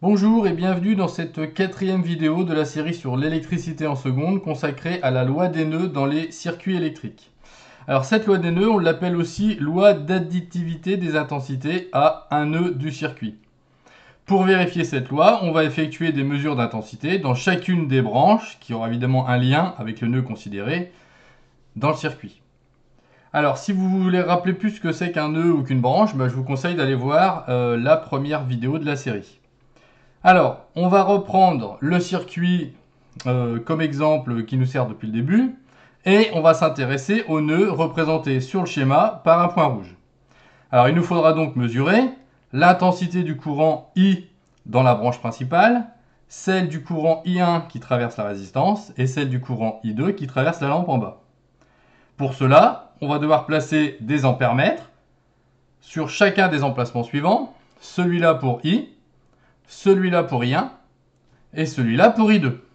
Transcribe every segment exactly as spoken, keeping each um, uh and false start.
Bonjour et bienvenue dans cette quatrième vidéo de la série sur l'électricité en seconde consacrée à la loi des nœuds dans les circuits électriques. Alors cette loi des nœuds, on l'appelle aussi loi d'additivité des intensités à un nœud du circuit. Pour vérifier cette loi, on va effectuer des mesures d'intensité dans chacune des branches qui aura évidemment un lien avec le nœud considéré dans le circuit. Alors, si vous voulez rappeler plus ce que c'est qu'un nœud ou qu'une branche, bah, je vous conseille d'aller voir euh, la première vidéo de la série. Alors, on va reprendre le circuit euh, comme exemple qui nous sert depuis le début, et on va s'intéresser au nœud représenté sur le schéma par un point rouge. Alors, il nous faudra donc mesurer l'intensité du courant I dans la branche principale, celle du courant I un qui traverse la résistance, et celle du courant I deux qui traverse la lampe en bas. Pour cela, on va devoir placer des ampères-mètres sur chacun des emplacements suivants, celui-là pour I, celui-là pour I un et celui-là pour I deux.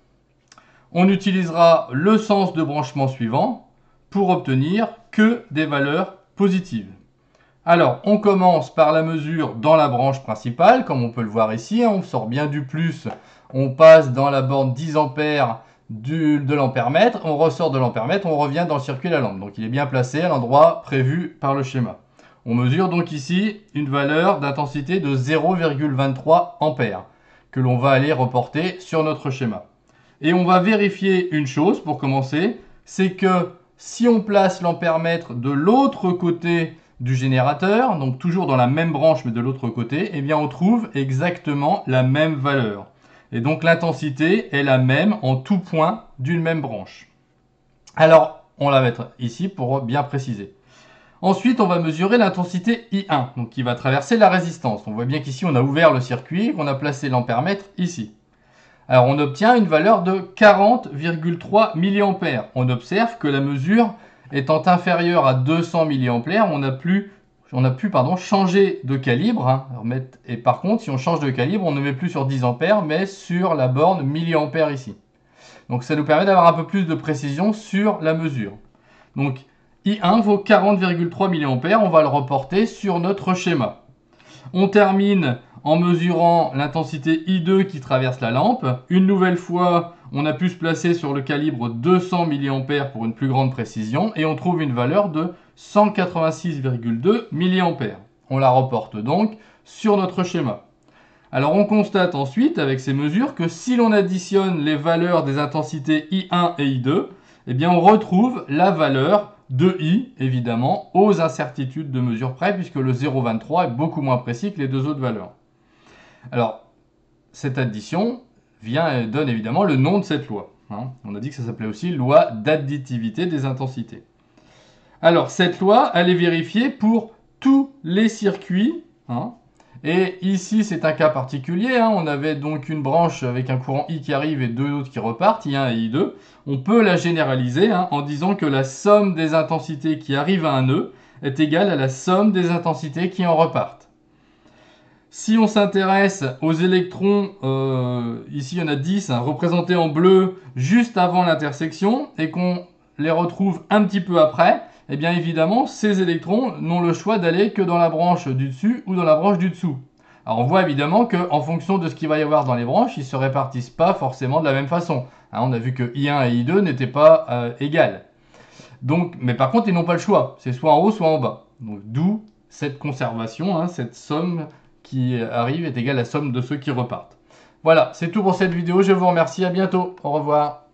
On utilisera le sens de branchement suivant pour obtenir que des valeurs positives. Alors, on commence par la mesure dans la branche principale, comme on peut le voir ici, on sort bien du plus, on passe dans la borne dix ampères Du, de l'ampère-mètre, on ressort de l'ampère-mètre, on revient dans le circuit de la lampe. Donc il est bien placé à l'endroit prévu par le schéma. On mesure donc ici une valeur d'intensité de zéro virgule vingt-trois ampères que l'on va aller reporter sur notre schéma. Et on va vérifier une chose pour commencer, c'est que si on place l'ampère-mètre de l'autre côté du générateur, donc toujours dans la même branche mais de l'autre côté, eh bien on trouve exactement la même valeur. Et donc l'intensité est la même en tout point d'une même branche. Alors, on la mettre ici pour bien préciser. Ensuite, on va mesurer l'intensité I un, donc qui va traverser la résistance. On voit bien qu'ici, on a ouvert le circuit, on a placé l'ampère-mètre ici. Alors, on obtient une valeur de quarante virgule trois milliampères. On observe que la mesure étant inférieure à deux cents milliampères, on a plus On a pu pardon, changer de calibre. Hein. Et par contre, si on change de calibre, on ne met plus sur dix ampères, mais sur la borne milliampères ici. Donc ça nous permet d'avoir un peu plus de précision sur la mesure. Donc I un vaut quarante virgule trois milliampères, on va le reporter sur notre schéma. On termine en mesurant l'intensité I deux qui traverse la lampe. Une nouvelle fois, on a pu se placer sur le calibre deux cents milliampères pour une plus grande précision et on trouve une valeur de cent quatre-vingt-six virgule deux milliampères. On la reporte donc sur notre schéma. Alors on constate ensuite avec ces mesures que si l'on additionne les valeurs des intensités I un et I deux, eh bien on retrouve la valeur de I, évidemment, aux incertitudes de mesure près, puisque le zéro virgule vingt-trois est beaucoup moins précis que les deux autres valeurs. Alors, cette addition vient et donne évidemment le nom de cette loi. Hein. On a dit que ça s'appelait aussi loi d'additivité des intensités. Alors, cette loi, elle est vérifiée pour tous les circuits. Hein. Et ici, c'est un cas particulier. Hein. On avait donc une branche avec un courant I qui arrive et deux autres qui repartent, I un et I deux. On peut la généraliser hein, en disant que la somme des intensités qui arrivent à un nœud est égale à la somme des intensités qui en repartent. Si on s'intéresse aux électrons, euh, ici il y en a dix, hein, représentés en bleu juste avant l'intersection, et qu'on les retrouve un petit peu après, eh bien évidemment, ces électrons n'ont le choix d'aller que dans la branche du dessus ou dans la branche du dessous. Alors on voit évidemment qu'en fonction de ce qu'il va y avoir dans les branches, ils ne se répartissent pas forcément de la même façon. Hein, on a vu que I un et I deux n'étaient pas euh, égales. Donc, mais par contre, ils n'ont pas le choix. C'est soit en haut, soit en bas. Donc d'où cette conservation, hein, cette somme qui arrive est égale à la somme de ceux qui repartent. Voilà, c'est tout pour cette vidéo. Je vous remercie. À bientôt. Au revoir.